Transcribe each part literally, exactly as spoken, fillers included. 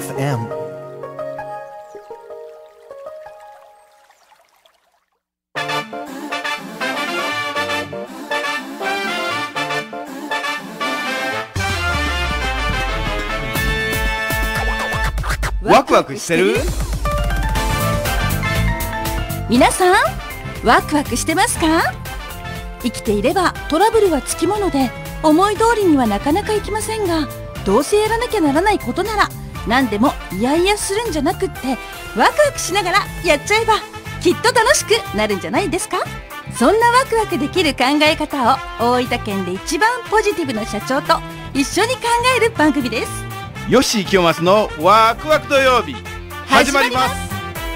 エフエム。 ワクワクしてる？ 皆さん、ワクワクしてますか？生きていればトラブルはつきもので、思い通りにはなかなかいきませんが、どうせやらなきゃならないことなら何でもいやいやするんじゃなくって、ワクワクしながらやっちゃえばきっと楽しくなるんじゃないですか？そんなワクワクできる考え方を大分県で一番ポジティブな社長と一緒に考える番組です。 ヨッシー清松のワクワク土曜日、始まります。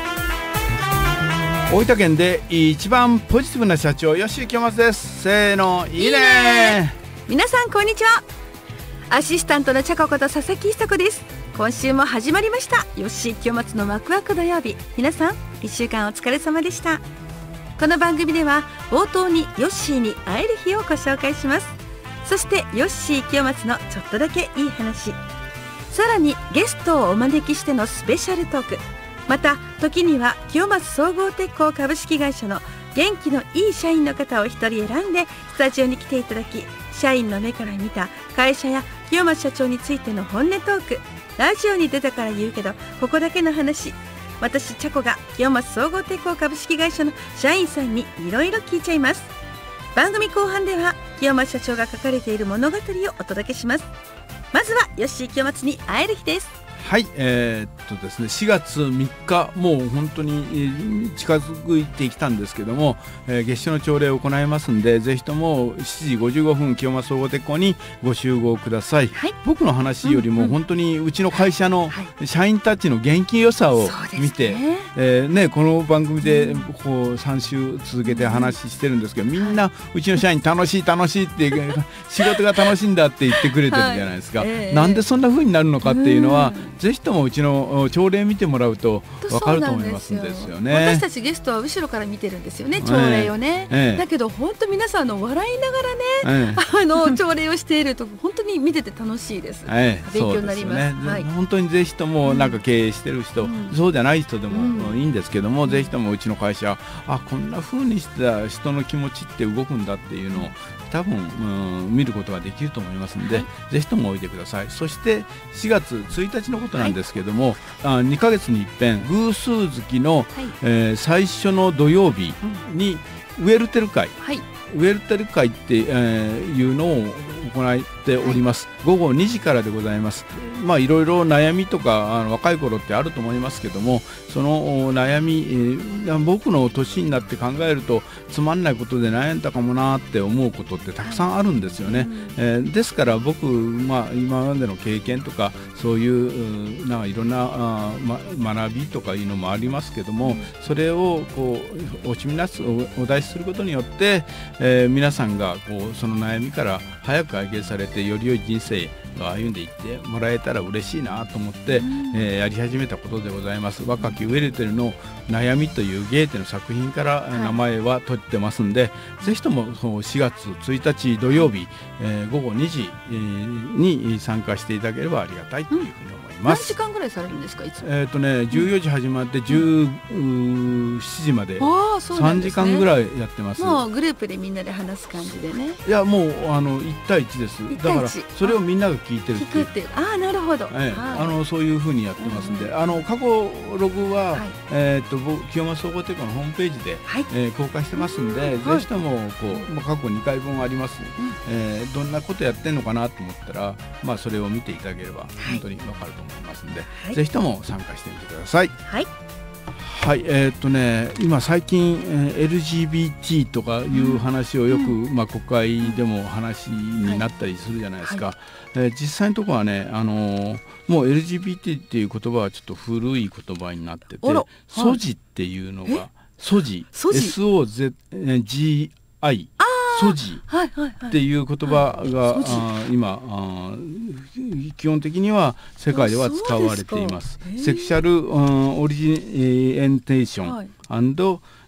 大分県で一番ポジティブな社長、ヨッシー清松です。せーの、いいね。 皆さんこんにちは。アシスタントのちゃここと佐々木久子です。今週も始まりましたヨッシー清松のワクワク土曜日。皆さんいっしゅうかんお疲れ様でした。この番組では冒頭にヨッシーに会える日をご紹介します。そしてヨッシー清松のちょっとだけいい話、さらにゲストをお招きしてのスペシャルトーク、また時には清松総合鉄工株式会社の元気のいい社員の方を一人選んでスタジオに来ていただき、社員の目から見た会社や清松社長についての本音トーク、ラジオに出たから言うけどここだけの話、私ちゃこが清松総合鉄工株式会社の社員さんにいろいろ聞いちゃいます。番組後半では清松社長が書かれている物語をお届けします。まずはヨッシー清松に会える日です。 はい、えー、っとですねしがつみっか、もう本当に近づいてきたんですけども、えー、月謝の朝礼を行いますんで、ぜひともしちじごじゅうごふん清松総合鉄工にご集合ください。はい、僕の話よりも本当にうちの会社の社員たちの元気良さを見て、ねえーね、この番組でこうさん週続けて話してるんですけど、みんなうちの社員楽しい楽しいって仕事が楽しいんだって言ってくれてるじゃないですか。はい、えー、なんでそんな風になるのかっていうのは、ぜひともうちの朝礼見てもらうと分かると思いますんですよね。 私たちゲストは後ろから見てるんですよね、朝礼をね。ええ、だけど本当皆さんの笑いながらね、ええ、あの朝礼をしていると本当に見てて楽しいです。ええ、勉強になります。ね、はい、 本当にぜひともなんか経営してる人、うん、そうじゃない人でもいいんですけども、うん、ぜひともうちの会社、あ、こんな風にした人の気持ちって動くんだっていうのを多分、うん、見ることができると思いますので、はい、ぜひともおいでください。そしてしがつついたちのことなんですけども、はい、あにかげつに一遍偶数月の、はい、えー、最初の土曜日にウェルテル会、はい、ウェルテル会って、えー、いうのを行っております。はい、ごごにじからでございます。まあいろいろ悩みとかあの若い頃ってあると思いますけども、その悩み、えー、僕の年になって考えるとつまんないことで悩んだかもなって思うことってたくさんあるんですよね。はい、えー、ですから僕、まあ、今までの経験とかそういうなんかいろんなあ、ま、学びとかいうのもありますけども、それをこう惜しみなくお出しすることによって、えー、皆さんがこうその悩みから早く解決されてより良い人生を歩んでいってもらえたら嬉しいなと思って、えー、やり始めたことでございます。若きウェルテルの悩みというゲーテの作品から名前は取ってますんで、はい、ぜひともそのしがつついたち土曜日、えー、ごごにじ、えー、に参加していただければありがたいというふうに思います。 何時間ぐらいされるんですか？いつもえっとねじゅうよじ始まってじゅうしちじまでさんじかんぐらいやってます。 もうグループでみんなで話す感じでね。 いやもうあのいちたいいちです。だからそれをみんなが聞いてるっていう。 聞くっていう。ああなるほど。 ええ、あのそういうふうにやってますんで、うん、あの過去ログは、はい、えっと清松総合鉄工のホームページで、はい、えー、公開してますんで、うん、ぜひともこう、まあ、過去にかいぶんあります、うん、えー、どんなことやってんのかなと思ったら、まあ、それを見ていただければ本当に分かると思いますんで、はい、ぜひとも参加してみてください。はい、はい、えーっとね、今最近、えー、エルジービーティー とかいう話をよく、うん、まあ、国会でも話になったりするじゃないですか。はい、えー、実際のところはね、あのー、もう エルジービーティー っていう言葉はちょっと古い言葉になってて、ソジっていうのがソジ エスオーゼットジーアイ ソジっていう言葉が今基本的には世界では使われています。セクシャルオリジエンテーション&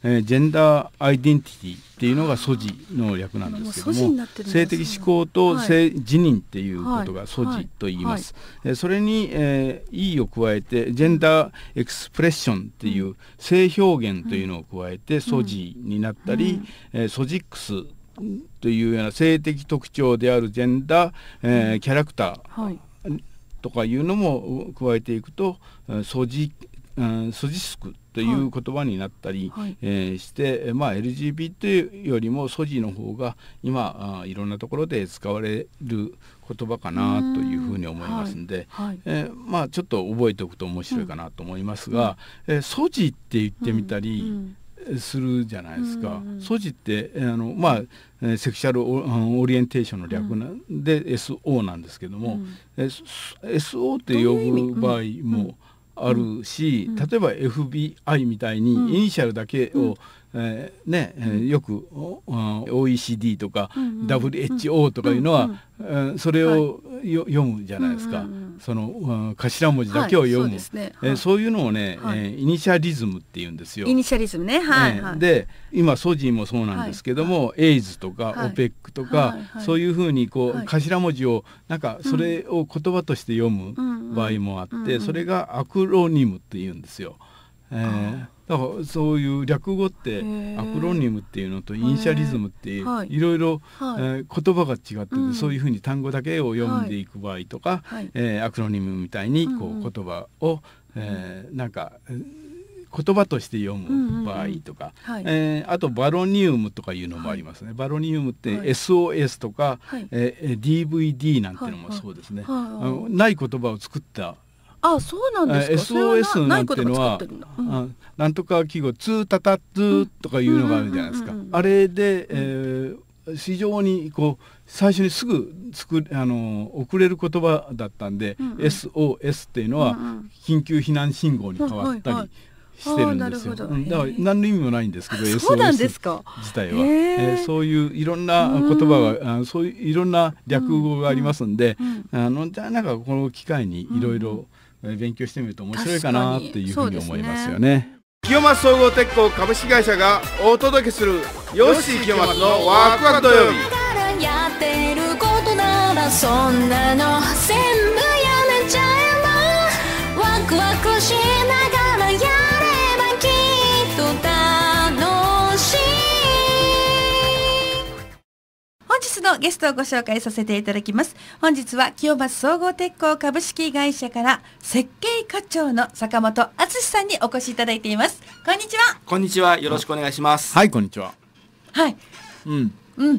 えー、ジェンダーアイデンティティっていうのがソジの略なんですけども、性的指向と性自認っていうことがソジと言います。はいはいはい、それに、えー、E を加えてジェンダーエクスプレッションっていう性表現というのを加えてソジになったり、うんうん、ソジックスというような性的特徴であるジェンダー、えー、キャラクターとかいうのも加えていくとソジ、うん、ソジスクという言葉になったり、はい、えー、して、まあ、エルジービーティー よりもソジの方が今あいろんなところで使われる言葉かなというふうに思いますんで、はいはい、えー、まあ、ちょっと覚えておくと面白いかなと思いますが、うん、えー、ソジって言ってみたり、うんうん、するじゃないですか。うんうん、ソジってあの、まあ、えー、セクシャル オ, オリエンテーションの略なんで、うん、エスオー なんですけども、うん、エスオー って呼ぶ場合もあるし、うん、例えば エフビーアイ みたいにイニシャルだけを、うん、えーねえー、よく オーイーシーディー とか、うん、ダブリューエイチオー とかいうのは、うんうん、えー、それをよ、はい、読むじゃないですか、うんうん、その、うん、頭文字だけを読む、はい、 そうですね、えー、そういうのをね、はい、えー、イニシャリズムって言うんですよ。 イニシャリズムね、はい、 えー、で今ソジもそうなんですけども、はい、エイズとか、はい、オペックとか、はいはい、そういうふうにこう、はい、頭文字をなんかそれを言葉として読む場合もあって、うんうん、それがアクロニムって言うんですよ。えー、だからそういう略語ってアクロニムっていうのとイニシャリズムっていろいろ言葉が違ってて、うん、そういうふうに単語だけを読んでいく場合とか、はい、えー、アクロニムみたいにこう言葉を、うんうん、えー、なんか言葉として読む場合とか、うんうんうん、はい、えー、あとバロニウムとかいうのもありますね。はい、バロニウムって エスオーエス とか、はい、えー、ディーブイディー なんていうのもそうですね。はいはいはい、あのない言葉を作ったあ、そうなんですか。 エスオーエス なんていうのは、うん、なんとか記号ツータタツーとかいうのがあるじゃないですか。あれで、えー、非常にこう最初にすぐ作あの送れる言葉だったんで、うんうん、エスオーエス っていうのは緊急避難信号に変わったりしてるんですよ。だから何の意味もないんですけど、 エスオーエス 自体は、えー、そういういろんな言葉が、うん、そういういろんな略語がありますんで、うんうん、あのじゃあなんかこの機会にいろいろ勉強してみると面白いかなっていうふうに思いますよね。清松総合鉄工株式会社がお届けするヨッシー清松のワクワク土曜日。やってることならそんなの全部やめちゃえば、ワクワクしながらやればきっと楽しい。 本日のゲストをご紹介させていただきます。本日は清松総合鉄工株式会社から設計課長の坂本敦さんにお越しいただいています。こんにちは。 こんにちは、よろしくお願いします。 はい、こんにちは。 はい、 うんうん、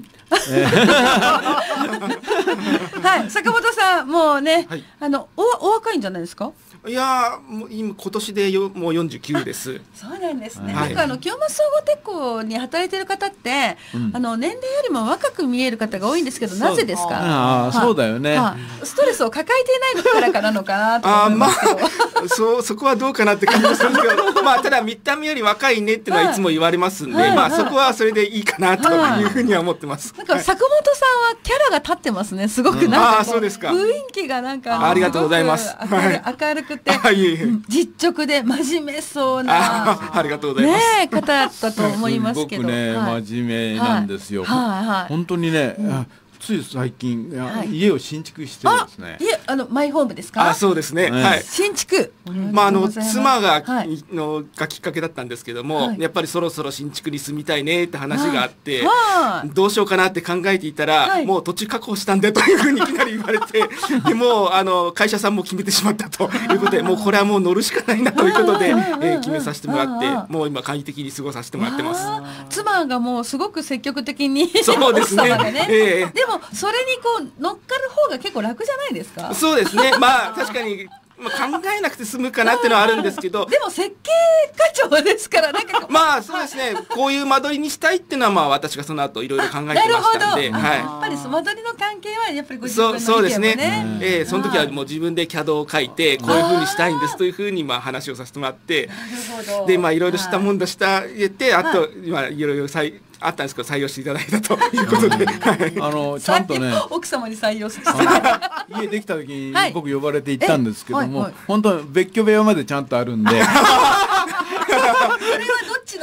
はい、坂本さんもうね、はい、あの お, お若いんじゃないですか。 いやもう今今年でよもうよんじゅうきゅうです。 そうなんですね。はい、なんかあの清松総合鉄工に働いてる方って、うん、あの年齢よりも若く見える方が多いんですけど、なぜですか。 ああ、そうだよね。 はあ、ストレスを抱えていないからかなのかなと思いますけど。あ、 まあ、そ, そこはどうかなって感じですけど、まあただ見た目より若いねっていうのはいつも言われますんで、はい、まあそこはそれでいいかなというふうには思ってます。 なんか坂本さんはキャラが立ってますね。すごくなんか、うん、あ、そうですか。雰囲気がなんかあ, ありがとうございます。 明 る, 明るくて。はい、いえいえ、実直で真面目そうなあ, ありがとうございます、 ね、方だったと思いますけど、 すごくね、はい、真面目なんですよ、はいはい、本当にね、うん、つい最近、はい、家を新築してるんですね。 あ、家、あのマイホームですか。 あ、そうですね、はい、 新築、 まあ、あの妻が、はい、のがきっかけだったんですけども、はい、やっぱりそろそろ新築に住みたいねって話があって、はい、どうしようかなって考えていたら、はい、もう土地確保したんでというふうにいきなり言われてでもうあの会社さんも決めてしまったということでもうこれはもう乗るしかないなということで、えー、決めさせてもらってもう今簡易的に過ごさせてもらってます。 妻がもうすごく積極的にそうですね、 ね、えー、でもそれにこう乗っかる方が結構楽じゃないですか。 そうですね、まあ確かにまあ、考えなくて済むかなっていうのはあるんですけどでも設計課長ですからなんかまあそうですね、こういう間取りにしたいっていうのはまあ私がその後いろいろ考えてましたんで、はい、 やっぱり間取りの関係はやっぱりご自分の意見もね。そうですね、 えー、その時はもう自分で キャド を書いてこういうふうにしたいんですというふうにまあ話をさせてもらって、でまあいろいろしたもんだした言ってあと今いろいろさいあったんですけど採用していただいたということで、 あのちゃんとね奥様に採用して家できた時に僕呼ばれて行ったんですけども、本当別居部屋までちゃんとあるんでそれはどっちの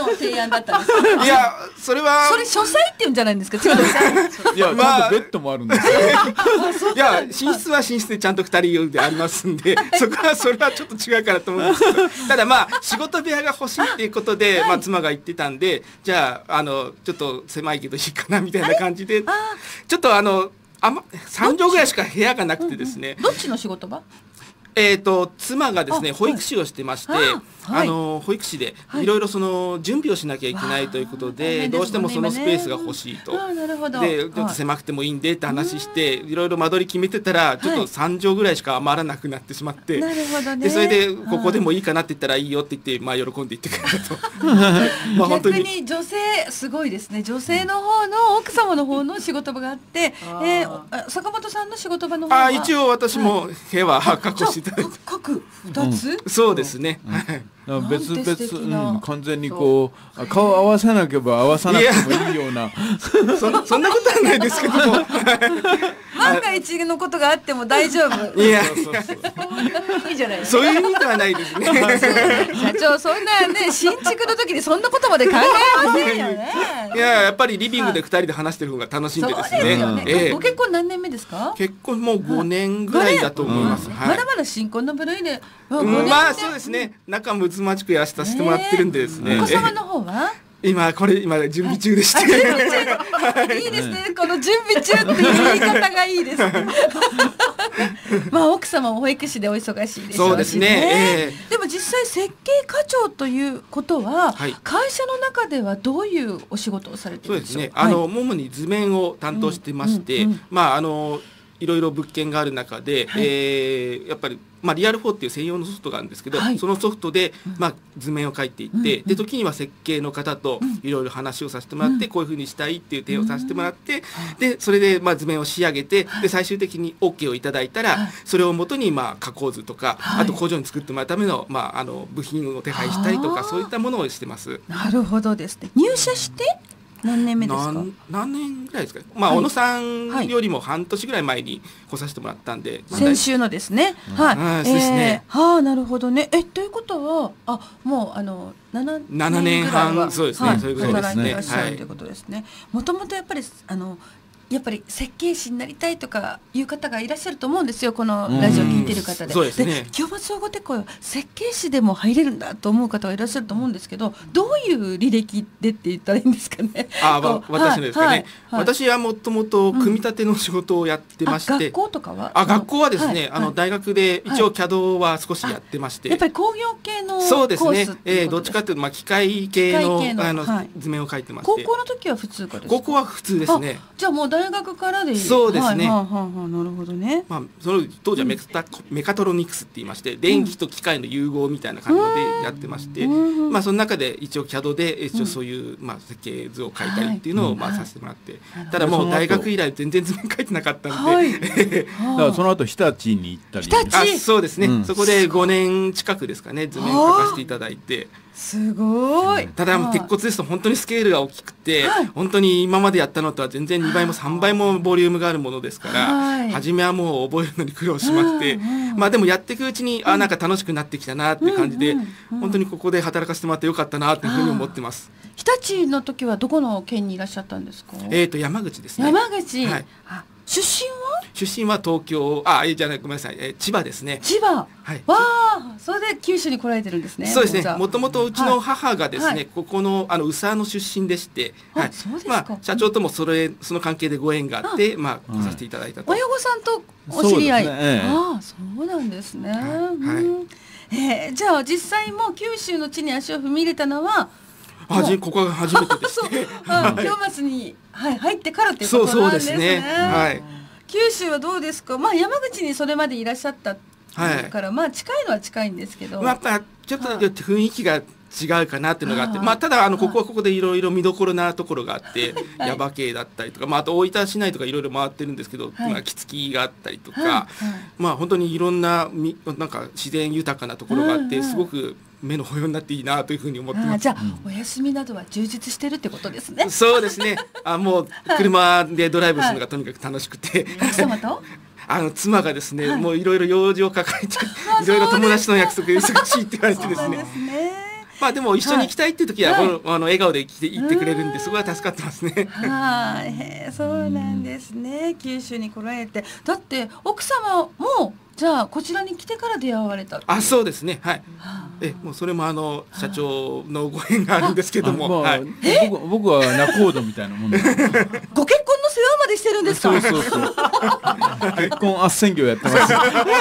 の提案だったんですか。 いやそれはそれ書斎って言うんじゃないんですか。違うんですか。 いや、まあ、ちゃんとベッドもあるんですよ。 いや寝室は寝室でちゃんとふたり用でありますんで、そこはそれはちょっと違うかなと思うんですけど、ただまあ仕事部屋が欲しいっていうことで、まあ妻が言ってたんで、じゃああのちょっと狭いけどいいかなみたいな感じで、ちょっとあのあまさん畳ぐらいしか部屋がなくてですね。 どっちの仕事場？ えーと妻がですね保育士をしてまして、あの保育士でいろいろその準備をしなきゃいけないということで、どうしてもそのスペースが欲しいと、でちょっと狭くてもいいんでって話していろいろ間取り決めてたら、ちょっとさん畳ぐらいしか余らなくなってしまって、でそれでここでもいいかなって言ったらいいよって言って、まあ喜んで言ってくれたと。 まあ本当に逆に女性すごいですね。女性の方の奥様の方の仕事場があって、えー、坂本さんの仕事場の方は、 あ一応私も部屋は確保していただいて、 各ふたつ、 そうですね。 別々、うん、完全にこう顔合わさなければ合わさなくてもいいようなそ, そんなことはないですけども万が一のことがあっても大丈夫。 いやいいじゃないですか。 そういう意味ではないですね。 社長そんなね新築の時にそんなことまで考えませんよね。 いややっぱりリビングでふたりで話してる方が楽しんでですね。そうですよね。 ええ、ご結婚何年目ですか？ 結婚もうごねんぐらいだと思います。 はい、まだまだ新婚の部類で、 まあ、まあそうですね。仲睦まじくやらせてもらってるんでですね。 お子様の方は？ 今これ今準備中でして。 いいですね。この準備中っていう言い方がいいです。まあ奥様も保育士でお忙しいでしょうしね。 そうですね。 えー、でも実際設計課長ということは、はい、会社の中ではどういうお仕事をされているんでしょうか。 そうですね。あの、はい、主に図面を担当してまして、うんうんうん、まああのいろいろ物件がある中で、はい、えー、やっぱりまあ、リアルフォーっていう専用のソフトがあるんですけど、はい、そのソフトで、まあ、図面を描いていって、うんうん、で時には設計の方といろいろ話をさせてもらって、うん、こういうふうにしたいっていう提案をさせてもらって、うん、でそれでまあ図面を仕上げて、で最終的に オーケー をいただいたら、はい、それをもとにまあ加工図とか、はい、あと工場に作ってもらうための、まあ、あの部品を手配したりとか、そういったものをしてます。 なるほどですね。入社して何年目ですか？ 何, 何年ぐらいですか。まあ、はい、小野さんよりも半年ぐらい前に来させてもらったんで、 はい、先週のですね。はい。 あ、そうですね。 えー、はあ、なるほどね。え、ということは、あ、もうあの七年半、そうですね。 はい、 そういうぐらいですね。 働いていらっしゃるということですね。もともとやっぱりあの。やっぱり設計士になりたいとかいう方がいらっしゃると思うんですよ、このラジオ聞いてる方で。 そうですね。 で、京松総合鉄工は設計士でも入れるんだと思う方がいらっしゃると思うんですけど、どういう履歴でって言ったらいいんですかね。 あ、まあ、私のですかね。はいはい、私はもともと組み立ての仕事をやってまして、うん、 学校とかは？ あ、学校はですね、はい、あの大学で一応 キャド は少しやってまして、 やっぱり工業系のコースそうですね。えー、どっちかというとまあ機械系の、系のあの、はい、図面を描いてまして。 高校の時は普通かですか？ 高校は普通ですね。 じゃあもう大学からで。 そうですね。 はい、はあはあ、なるほどね。 まあその当時はメカタ、メカトロニクスって言いまして、電気と機械の融合みたいな感じでやってまして、うん、まあその中で一応 キャド で一応そういう、うん、まあ設計図を描いたりっていうのを、はい、まあさせてもらって、はい、ただもう大学以来全然図面描いてなかったんで、はい、 だからその後日立に行ったり、 あ、そうですね、うん。そこでごねん近くですかね、図面描かせていただいて。 すごい。 ただ鉄骨ですと本当にスケールが大きくて、はい、本当に今までやったのとは全然にばいもさんばいもボリュームがあるものですから、はい、初めはもう覚えるのに苦労しまして、うんうん、まあでもやっていくうちに、うん、あ、なんか楽しくなってきたなっていう感じで、うんうんうん、本当にここで働かせてもらってよかったなというふうに思ってます。 日立の時はどこの県にいらっしゃったんですか？ えーと山口ですね。 山口。はい、出身は？ 出身は東京、あ、えじゃない、ごめんなさい、え千葉ですね。 千葉。はい。わあ、それで九州に来られてるんですね。 そうですね。もともとうちの母がですね、はい、ここのあの宇佐の出身でして、 はい。そうですか。 まあ社長ともそれその関係でご縁があって、まあ来させていただいたと。 親御さんとお知り合い。ね、ああ、そうなんですね。はい。はい、えー、じゃあ実際も九州の地に足を踏み入れたのは。 はじここが初めてですね。 京松に、はい、入ってからっていうことなんですね。そうそうですね。はい。九州はどうですか。まあ山口にそれまでいらっしゃったから、はい、まあ近いのは近いんですけど、 まあ、やっぱちょっと雰囲気が違うかなっていうのがあって、まあただあのここはここでいろいろ見どころなところがあって、はい、耶馬渓だったりとか、まああと大分市内とかいろいろ回ってるんですけど、はい、まあ、杵築があったりとか、はいはい、まあ本当にいろんなみなんか自然豊かなところがあって、すごく目の保養になっていいなというふうに思ってます。 あ、じゃあ、うん、お休みなどは充実してるってことですね。 そうですね。あ、もう車でドライブするのがとにかく楽しくて、 奥様とあの妻がですね、はい、もういろいろ用事を抱えていろいろ友達の約束忙しいって言われてですね。 まあでも一緒に行きたいっていう時は、はい、あの笑顔で来て行ってくれるんで、そこは助かってますね。 はい、そうなんですね。九州に来られて、だって奥様もじゃあこちらに来てから出会われた。 あ、そうですね。はい。え、もうそれもあの社長のご縁があるんですけども、はい、 僕, 僕は仲人みたいなもんで。 ご結婚の世話までしてるんですか。 そうそうそう。結婚斡旋業やってます。表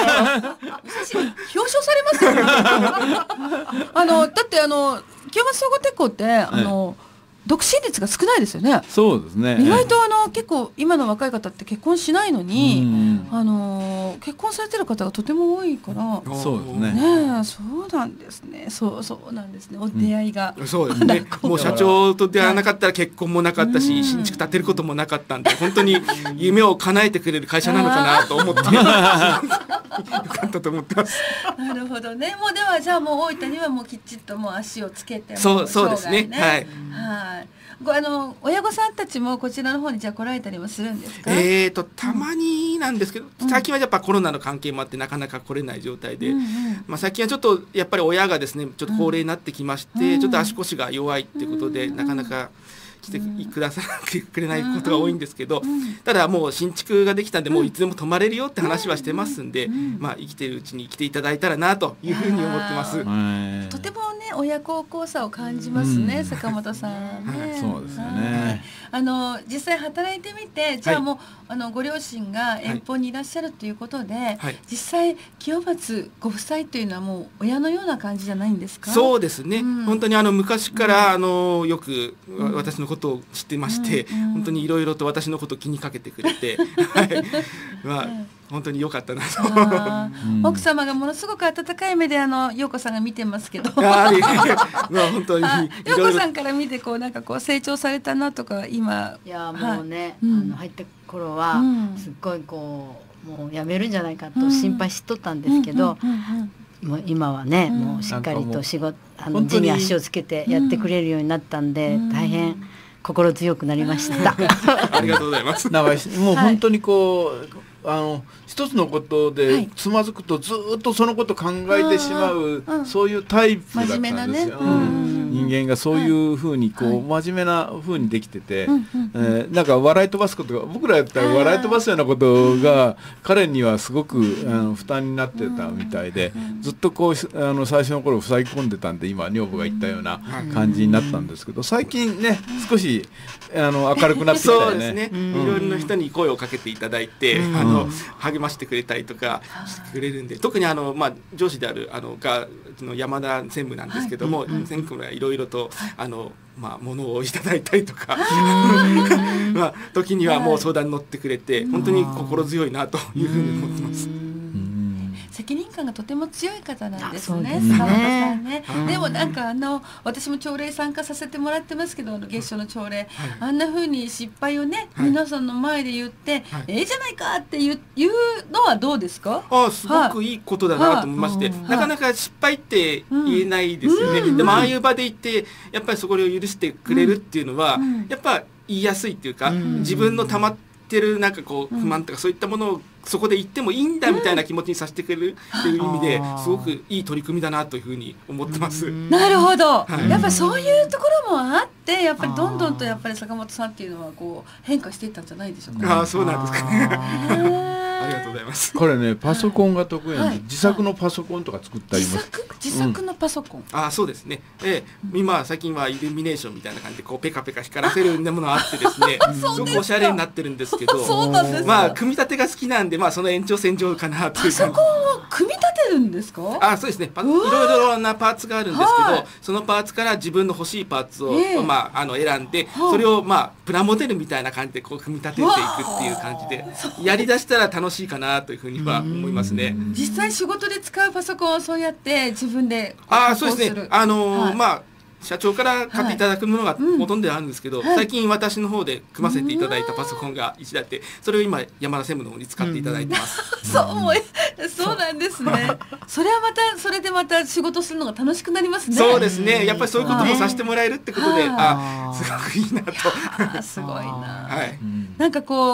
彰されますよ。あのだってあの清松総合鉄工ってあの。はい、独身率が少ないですよね。 そうですね。 意外とあの結構今の若い方って結婚しないのに、あの結婚されてる方がとても多いから。 そうですね。 ね、そうなんですね。そうそうなんですね。お出会いが。 うん、そうですね。もう社長と出会わなかったら結婚もなかったし、新築建てることもなかったんで、本当に夢を叶えてくれる会社なのかなと思って。よかったと思ってます。 なるほどね。もうではじゃあもう大分にはもうきちっともう足をつけて。 そうそうですね。はい。 はい。あの親御さんたちもこちらの方にじゃあ来られたりもするんですか。 えーとたまになんですけど、うん、最近はやっぱコロナの関係もあってなかなか来れない状態で、うんうん、まあ、最近はちょっとやっぱり親がですねちょっと高齢になってきまして、うん、ちょっと足腰が弱いっていうことで、うん、なかなか来てくださくれないことが多いんですけど、ただもう新築ができたんでもういつでも泊まれるよって話はしてますんで、まあ生きてるうちに来ていただいたらなというふうに思ってます。 とてもね親孝行さを感じますね、うん、坂本さんね。 そうですよね。 あの実際働いてみて、じゃあもう、はい、あのご両親が遠方にいらっしゃるということで、はいはい、実際清松ご夫妻というのはもう親のような感じじゃないんですか。 そうですね、うん、本当にあの昔から、うん、あのよく私のことを知ってまして、うんうん、本当にいろいろと私のことを気にかけてくれて、はい、まあ本当に良かったなと。 奥様がものすごく温かい目であの陽子さんが見てますけど、 まあ本当に陽子さんから見てこうなんかこう成長されたなとか今。 いやもうね、はい、あの入った頃はすっごいこうもう辞めるんじゃないかと心配しとったんですけど、もう今はね、うん、もうしっかりと仕事あの地に足をつけてやってくれるようになったんで、うん、大変心強くなりました。 ありがとうございます。 もう本当にこう、はい、あの一つのことでつまずくとずっとそのこと考えてしまう、はい、そういうタイプだったんですよ。人間がそういうふうにこう、はい、真面目なふうにできてて、はい、えー、なんか笑い飛ばすことが僕らやったら笑い飛ばすようなことが彼にはすごくあの負担になってたみたいで、ずっとこうあの最初の頃塞ぎ込んでたんで、今女房が言ったような感じになったんですけど、最近ね少しあの明るくなってきたよね。 そうですね、うん、いろいろな人に声をかけていただいて、うん、あの励ましてくれたりとかしてくれるんで、特にあの、まあ、上司であるあのがの山田専務なんですけども、はい、専務がいろいろとあの、まあ、物をいただいたりとかまあ時にはもう相談に乗ってくれて、本当に心強いなというふうに思ってます。 責任感がとても強い方なんですね、坂本さんね。でもなんかあの私も朝礼参加させてもらってますけど、あの月初の朝礼、はい、あんな風に失敗をね、はい、皆さんの前で言って、はい、ええじゃないかっていう言うのはどうですか。 ああ、すごくいいことだなと思いまして、はい、なかなか失敗って言えないですよね、うん、でもああいう場で言ってやっぱりそこを許してくれるっていうのは、うん、やっぱ言いやすいっていうか、うん、自分の溜まってるなんかこう不満とかそういったものをそこで言ってもいいんだみたいな気持ちにさせてくれるっていう意味ですごくいい取り組みだなというふうに思ってます。 なるほど、はい、やっぱそういうところもあってやっぱりどんどんとやっぱり坂本さんっていうのはこう変化していったんじゃないでしょうか。 ああ、そうなんですかね。ありがとうございます。 これね、パソコンが得意なんで、はい、自作のパソコンとか作ったります。 自作、自作のパソコン。 うん、あ、そうですね。えー、今最近はイルミネーションみたいな感じでこうペカペカ光らせるものがあってですね、すごくおしゃれになってるんですけど、 そうなんです。 まあ組み立てが好きなんで、まあその延長線上かなという。 パソコンを組み立てるんですか。 あ、そうですね。いろいろなパーツがあるんですけど、はい、そのパーツから自分の欲しいパーツを、えー、まああの選んで、それをまあプラモデルみたいな感じでこう組み立てていくっていう感じで、やりだしたら楽しいかなというふうには思いますね。 実際仕事で使うパソコンをそうやって自分でああ、そうですね。あのーはい、まあ社長から買っていただくものがほとんどあるんですけど、はい、うん、最近私の方で組ませていただいたパソコンがいちだいあって、それを今山田専務の方に使っていただいてます。 そう、そうなんですね。それはまたそれでまた仕事するのが楽しくなりますね。 そうですね。やっぱりそういうこともさせてもらえるってことで、あ、すごくいいなと。 すごいな。 はい。 なんかこう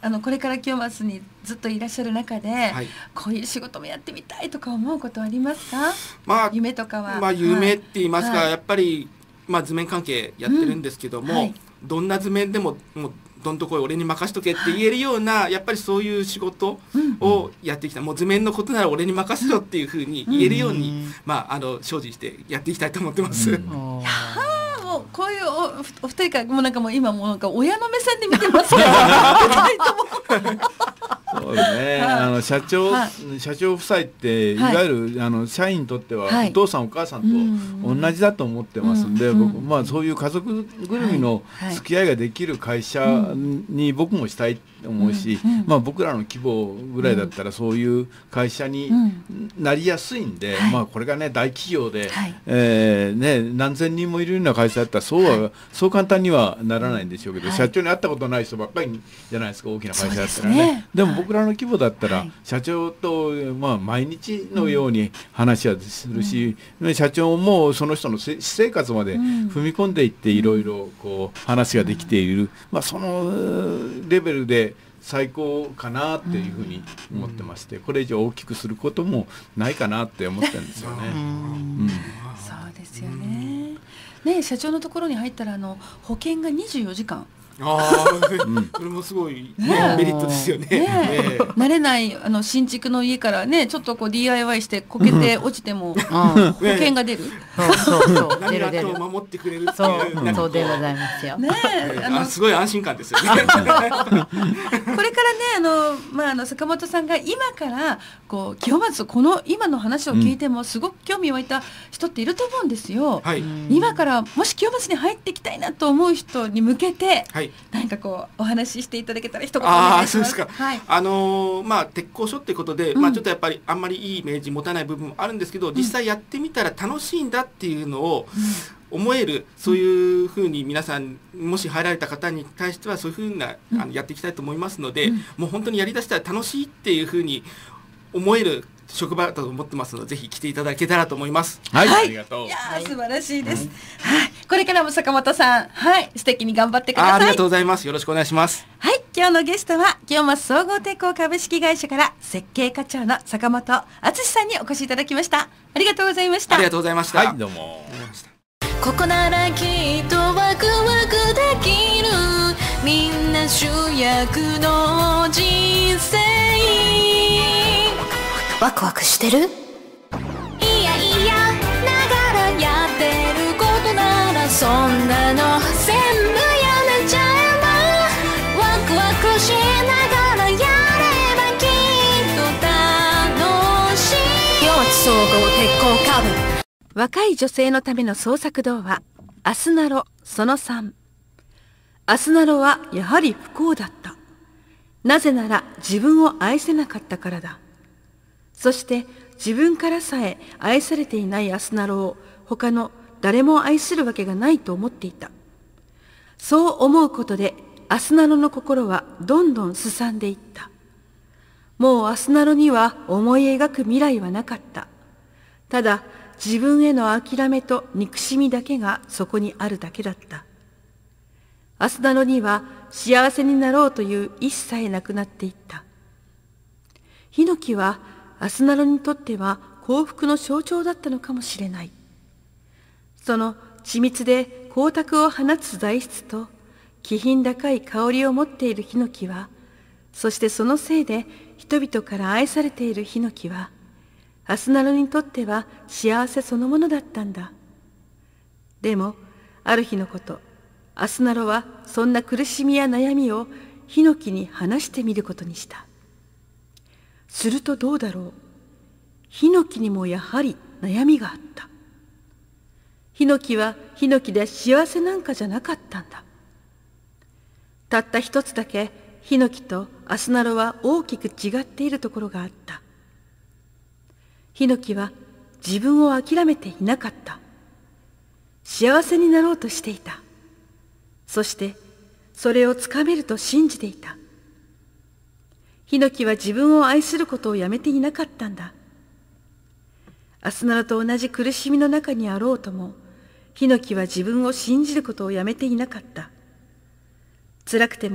あのこれから清松にずっといらっしゃる中で、はい、こういう仕事もやってみたいとか思うことありますか？ まあ、 夢とかは。 まあ夢って言いますか、はい、やっぱり、まあ、図面関係やってるんですけども、うんはい、どんな図面でももうどんとこい俺に任しとけって言えるような、はい、やっぱりそういう仕事をやってきた、うん、もう図面のことなら俺に任せろっていうふうに言えるように、うん、まああの精進してやっていきたいと思ってます。うん、 いやもうこういうお, お二人からもうなんかもう今もうなんか親の目線で見てますからそうですね、あの社長、はい、社長夫妻っていわゆる、はい、あの社員にとっては、はい、お父さんお母さんと同じだと思ってますんで、うん、僕まあそういう家族ぐるみの付き合いができる会社に僕もしたいと思うし、うんうん、まあ僕らの規模ぐらいだったらそういう会社になりやすいんで、うん、まあこれがね大企業で、はい、えー、ね何千人もいるような会社だったらそうは、はい、そう簡単にはならないんでしょうけど、はい、社長に会ったことない人ばっかりじゃないですか、大きな会社だったらね。ね、でも僕らの規模だったら、はい、社長と、まあ、毎日のように話はするし、うん、社長もその人の私生活まで踏み込んでいっていろいろこう話ができている、うん、まあ、そのレベルで最高かなっていうふうに思ってまして、これ以上大きくすることもないかなって思ってるんですよね。うん、 そうですよね。ね、社長のところに入ったらあの保険がにじゅうよじかん。 ああ、それもすごい、ね、メリットですよね。ねね慣れないあの新築の家からね、ちょっとこう ディーアイワイ してこけて落ちても保険が出る。 そうそうそう。 何があっても守ってくれるっていう。 そうそうでございますよ。 ね、 あのすごい安心感ですよね。 これからね、あのまああの坂本さんが今からこう清松この今の話を聞いてもすごく興味湧いた人っていると思うんですよ。はい、今からもし清松に入っていきたいなと思う人に向けて。はい、何かこうお話ししていただけたら一言お願いします。あ、そうですか。はい、あのー、まあ鉄工所っていうことで、うん、まあちょっとやっぱりあんまりいいイメージ持たない部分もあるんですけど、うん、実際やってみたら楽しいんだっていうのを思える、うん、そういうふうに皆さんもし入られた方に対してはそういうふうな、うん、あのやっていきたいと思いますので、うん、もう本当にやりだしたら楽しいっていうふうに思える職場だと思ってますので、ぜひ来ていただけたらと思います。 はい、はい、ありがとう。いやー、素晴らしいです。はい、はい、これからも坂本さん、はい、素敵に頑張ってください。 あ, ありがとうございます。よろしくお願いします。 はい、今日のゲストは清松総合鉄工株式会社から設計課長の坂本敦さんにお越しいただきました。ありがとうございました。 ありがとうございました。 はい、どうも。 ここならきっとワクワクできる、みんな主役の人生。ワクワクしてる？いやいやながらやってることならそんなの全部やめちゃえば、ワクワクしながらやればきっと楽しい。清松総合鉄工株。 若い女性のための創作童話アスナロそのさん。アスナロはやはり不幸だった。なぜなら自分を愛せなかったからだ。そして自分からさえ愛されていないアスナロを他の誰も愛するわけがないと思っていた。そう思うことでアスナロの心はどんどんすさんでいった。もうアスナロには思い描く未来はなかった。ただ自分への諦めと憎しみだけがそこにあるだけだった。アスナロには幸せになろうという一切なくなっていった。ヒノキはアスナロにとっては幸福の象徴だったのかもしれない。その緻密で光沢を放つ材質と気品高い香りを持っているヒノキは、そしてそのせいで人々から愛されているヒノキは、アスナロにとっては幸せそのものだったんだ。でもある日のこと、アスナロはそんな苦しみや悩みをヒノキに話してみることにした。するとどうだろう。ヒノキにもやはり悩みがあった。ヒノキはヒノキで幸せなんかじゃなかったんだ。たった一つだけヒノキとアスナロは大きく違っているところがあった。ヒノキは自分を諦めていなかった。幸せになろうとしていた。そしてそれをつかめると信じていた。ヒノキは自分を愛することをやめていなかったんだ。アスナロと同じ苦しみの中にあろうとも、ヒノキは自分を信じることをやめていなかった。辛くても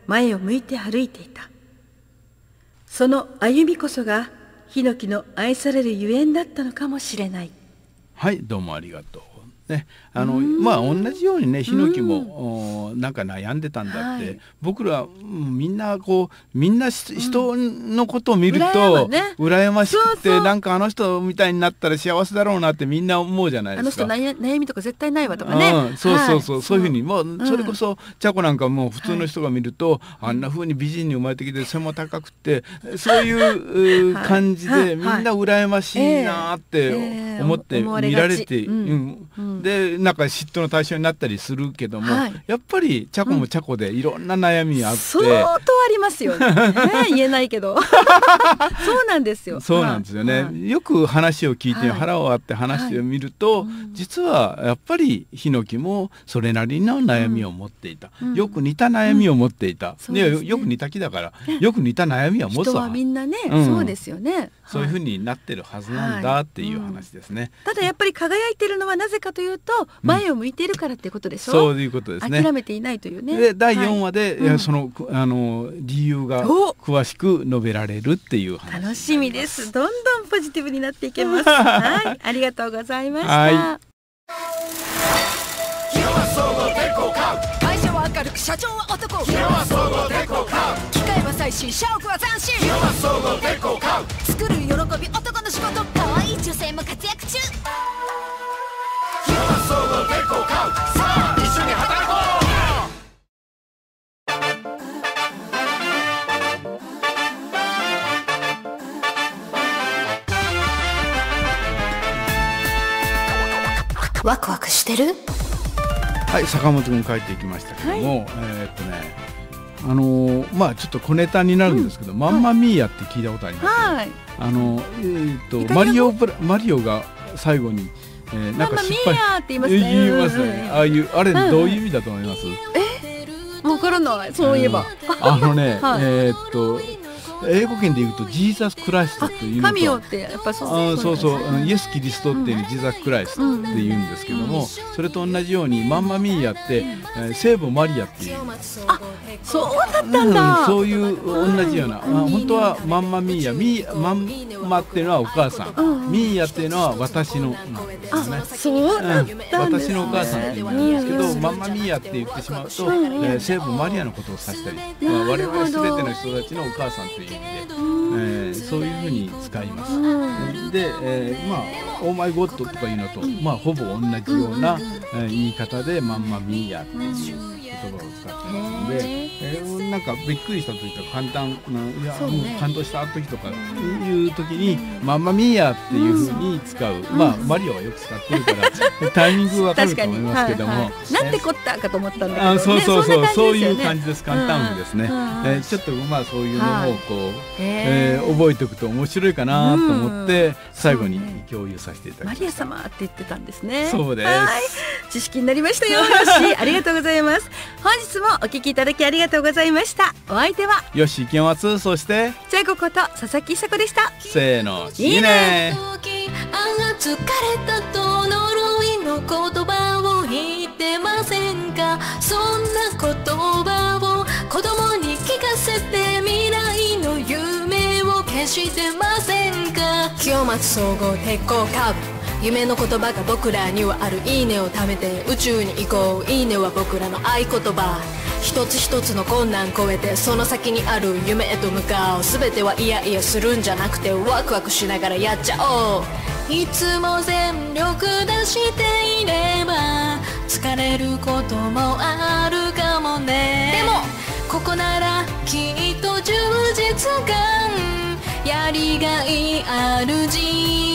前を向いて歩いていた。その歩みこそがヒノキの愛されるゆえんだったのかもしれない。 はい、どうもありがとう。ね、あのまあ同じようにね、ヒノキもなんか悩んでたんだって、はい、僕らみんなこうみんな人のことを見ると、うん、羨ましくて、そうそう、なんかあの人みたいになったら幸せだろうなってみんな思うじゃないですか。 あの人悩みとか絶対ないわとかね、 うん、そうそうそう、はい、そういうふうにもうそれこそちゃこなんかもう普通の人が見ると、はい、あんなふうに美人に生まれてきて背も高くてそういう感じでみんな羨ましいなって思って見られて、でなんか嫉妬の対象になったりするけども、はい、やっぱりチャコもチャコでいろんな悩みがあって、 相当ありますよね言えないけどそうなんですよ。 そうなんですよね、はい、よく話を聞いて、はい、腹を割って話してみると、はい、実はやっぱりヒノキもそれなりの悩みを持っていた、うん、よく似た悩みを持っていた、うんね、よく似た木だからよく似た悩みは持つわ。 人はみんなね、うん、そうですよね、 そういうふうになってるはずなんだっていう話ですね、 はい、うん、ただやっぱり輝いてるのはなぜかというと前を向いているからってことでしょ、 うん、そういうことですね。 諦めていないというね。 でだいよんわで、はい、そのあの理由が詳しく述べられるっていう話。 楽しみです。どんどんポジティブになっていけますはい、ありがとうございました。はい、 会社は明るく社長は男、機械は最新社屋は斬新、作る喜び男の仕事、可愛い女性も活躍中、さあ一緒に働こう。ワクワクしてる？ はい、坂本君帰っていきましたけども、はい、えー、っとねあのー、まあちょっと小ネタになるんですけど、うん、マンマミーヤって聞いたことあります、はい、あのえー、っとマリオマリオが最後に、えー、なんか失敗って言いますね。言いますね。ああいうあれどういう意味だと思います？ え、わからない。そういえば、 うん、あのね、はい、えー、っと英語圏で言うとジーザス・クライストっていうのと、 神よってやっぱそう、 あそうそう、あのイエス・キリストっていうジーザス・クライストって言うんですけども、それと同じようにマンマミーヤって、えー、聖母マリアっていう、 あ、そうだったんだ、 うん、そういう同じような、あ本当はマンマミーヤ、ミーマンマっていうのはお母さん、うん、ミーヤっていうのは私の、 あ、そうだったんですね、 うん、私のお母さんって言うんですけど、うん、マンマミーヤって言ってしまうと、うん、えー、聖母マリアのことを指したり、まあ、我々すべての人たちのお母さんという意味で、えー、そういうふうに使います。うん、で、えー、まあ「オーマイゴッド」とかいうのと、まあ、ほぼ同じような、えー、言い方で「マンマミーヤ」っていう言葉を使ってますので、えー、なんかびっくりした時とか簡単ないや、ね、もう感動した時とかいう時に「マンマミーヤ」っていうふうに使う、うん、まあマリオはよく使ってるからタイミングわかると思いますけども、はいはい、 なんてこったかと思ったんだけど、ね、 あそうそうそう、そういう感じです。簡単ですね、うん、えー、ちょっとまあそういうのをこう、はい、えー、覚えておくと面白いかなと思って、うん、最後に共有させていただきました。 マリア様って言ってたんですね。 そうです。 はい、知識になりましたよ。よし、ありがとうございます。本日もお聞きいただきありがとうございました。お相手はよし池松、そしてちゃここと佐々木久子でした。 せーの、いいね。 ああ疲れたと呪いの言葉を言ってませんか。そんな言葉を子供に聞かせて未来の夢を消してませんか。清松総合鉄工カーブ、夢の言葉が僕らにはある。いいねを貯めて宇宙に行こう。いいねは僕らの合言葉。一つ一つの困難越えてその先にある夢へと向かう。全てはいやいやするんじゃなくてワクワクしながらやっちゃおう。いつも全力出していれば疲れることもあるかもね。でもここならきっと充実感やりがいある人